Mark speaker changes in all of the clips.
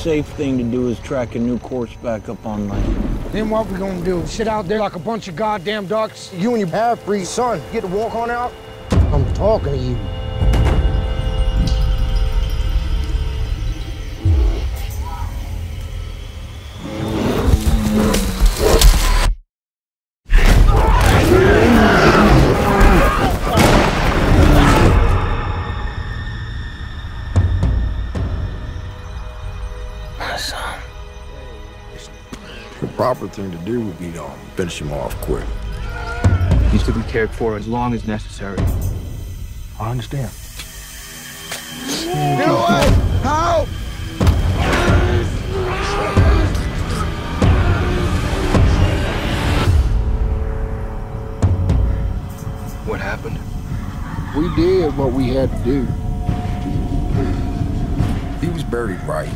Speaker 1: safe thing to do is track a new course back up on land.
Speaker 2: Then what we gonna do? Sit out there like a bunch of goddamn ducks? You and your half-breed son get to walk on out? I'm talking to you.
Speaker 3: The proper thing to do would be to finish him off quick.
Speaker 4: He's to be cared for as long as necessary.
Speaker 3: I understand.
Speaker 2: Get away! Help!
Speaker 4: What happened?
Speaker 3: We did what we had to do. He was buried right.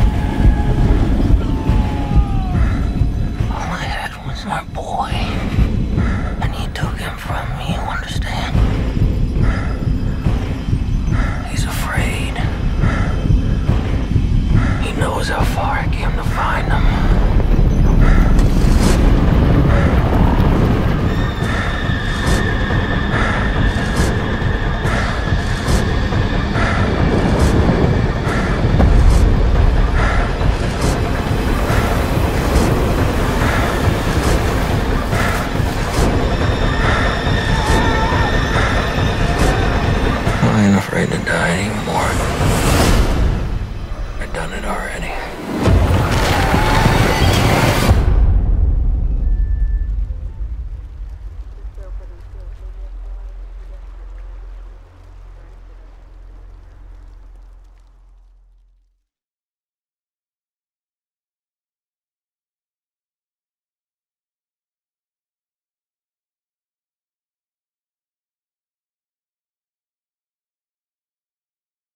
Speaker 5: All I had was my boy, and he took him from me, you understand? He's afraid. He knows how far I came to find him.